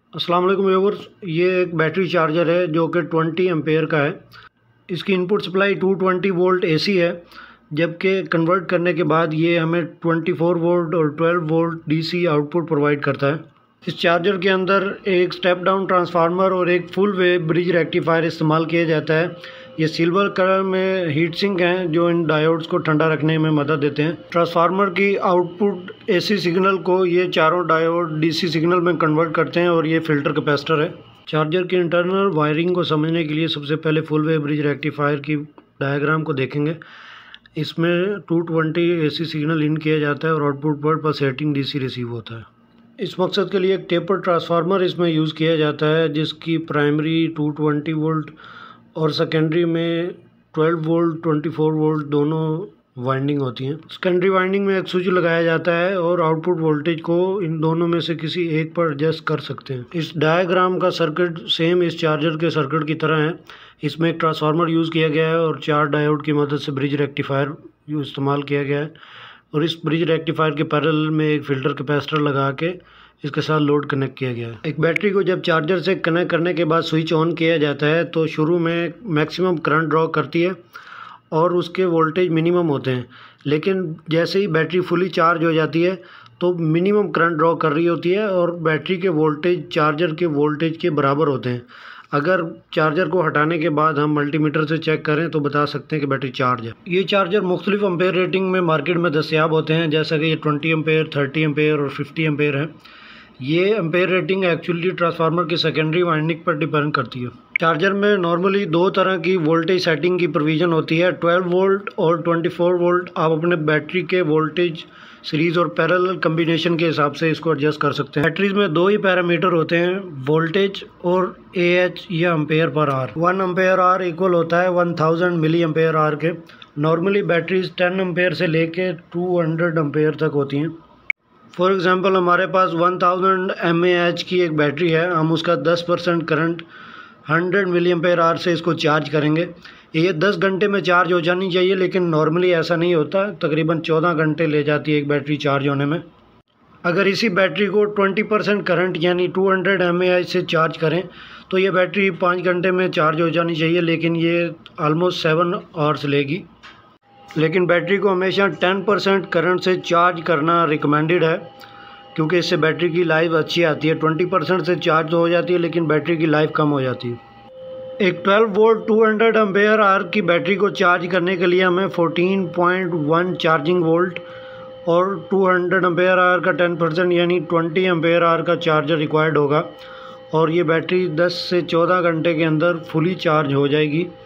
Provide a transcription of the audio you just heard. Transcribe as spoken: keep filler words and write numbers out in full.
अस्सलाम वालेकुम व्यूअर्स, ये एक बैटरी चार्जर है जो कि ट्वेंटी एम्पेयर का है। इसकी input supply two twenty volt AC है, जबकि कन्वर्ट करने के बाद ये हमें ट्वेंटी फोर वोल्ट और twelve volt DC output provide करता है। इस चार्जर के अंदर एक स्टेप डाउन ट्रांसफार्मर और एक फुल वेव ब्रिज रेक्टिफायर इस्तेमाल किया जाता है। ये सिल्वर कलर में हीट सिंक हैं जो इन डायोड्स को ठंडा रखने में मदद देते हैं। ट्रांसफार्मर की आउटपुट एसी सिग्नल को ये चारों डायोड डीसी सिग्नल में कन्वर्ट करते हैं और ये फ़िल्टर कैपेसिटर है। चार्जर की इंटरनल वायरिंग को समझने के लिए सबसे पहले फुल वेव ब्रिज रेक्टिफायर की डायग्राम को देखेंगे। इसमें two twenty AC signal in किया जाता है और आउटपुट पर पल्सेटिंग डीसी रिसीव होता है। इस मकसद के लिए एक टेपर ट्रांसफार्मर इसमें यूज़ किया जाता है, जिसकी प्राइमरी टू ट्वेंटी वोल्ट और सेकेंडरी में twelve volt twenty four volt दोनों वाइंडिंग होती हैं। सेकेंडरी वाइंडिंग में एक स्विच लगाया जाता है और आउटपुट वोल्टेज को इन दोनों में से किसी एक पर एडजस्ट कर सकते हैं। इस डायग्राम का सर्किट सेम इस चार्जर के सर्किट की तरह है। इसमें एक ट्रांसफार्मर यूज़ किया गया है और चार डायोड की मदद से ब्रिज रेक्टिफायर इस्तेमाल किया गया है और इस ब्रिज रेक्टिफायर के पैरेलल में एक फ़िल्टर कैपेसिटर लगा के इसके साथ लोड कनेक्ट किया गया है। एक बैटरी को जब चार्जर से कनेक्ट करने के बाद स्विच ऑन किया जाता है तो शुरू में मैक्सिमम करंट ड्रॉ करती है और उसके वोल्टेज मिनिमम होते हैं, लेकिन जैसे ही बैटरी फुली चार्ज हो जाती है तो मिनिमम करंट ड्रॉ कर रही होती है और बैटरी के वोल्टेज चार्जर के वोल्टेज के बराबर होते हैं। अगर चार्जर को हटाने के बाद हम मल्टीमीटर से चेक करें तो बता सकते हैं कि बैटरी चार्ज है। ये चार्जर मुख्तलिफ एम्पेयर रेटिंग में मार्केट में दस्तयाब होते हैं, जैसा कि ये ट्वेंटी एम्पेयर, थर्टी एम्पेयर और फिफ्टी एम्पेयर है। ये एम्पेयर रेटिंग एक्चुअली ट्रांसफार्मर की सेकेंडरी वाइंडिंग पर डिपेंड करती है। चार्जर में नॉर्मली दो तरह की वोल्टेज सेटिंग की प्रोविज़न होती है, ट्वेल्व वोल्ट और ट्वेंटी फोर वोल्ट। आप अपने बैटरी के वोल्टेज सीरीज़ और पैरेलल कम्बिनेशन के हिसाब से इसको एडजस्ट कर सकते हैं। बैटरीज में दो ही पैरामीटर होते हैं, वोल्टेज और ए एच या एम्पेयर पर hour. One ampere hour equal होता है one thousand milli ampere hour के। नॉर्मली बैटरीज टेन एम्पेयर से लेके टू हंड्रेड एम्पेयर तक होती हैं। फॉर एग्ज़ाम्पल हमारे पास one thousand M A H की एक बैटरी है, हम उसका ten percent current hundred milli ampere hour से इसको चार्ज करेंगे। ये दस घंटे में चार्ज हो जानी चाहिए, लेकिन नॉर्मली ऐसा नहीं होता, तकरीबन चौदह घंटे ले जाती है एक बैटरी चार्ज होने में। अगर इसी बैटरी को ट्वेंटी परसेंट करंट यानी two hundred M A H से चार्ज करें तो ये बैटरी पाँच घंटे में चार्ज हो जानी चाहिए, लेकिन ये आलमोस्ट सेवन आवर्स लेगी। लेकिन बैटरी को हमेशा टेन परसेंट करंट से चार्ज करना रिकमेंडेड है, क्योंकि इससे बैटरी की लाइफ अच्छी आती है। ट्वेंटी परसेंट से चार्ज तो हो जाती है, लेकिन बैटरी की लाइफ कम हो जाती है। एक twelve volt two hundred ampere hour की बैटरी को चार्ज करने के लिए हमें fourteen point one charging volt और टू हंड्रेड एम्पेयर आवर का टेन परसेंट यानी ट्वेंटी एम्पेयर आवर का चार्जर रिक्वायर्ड होगा और ये बैटरी दस से चौदह घंटे के अंदर फुली चार्ज हो जाएगी।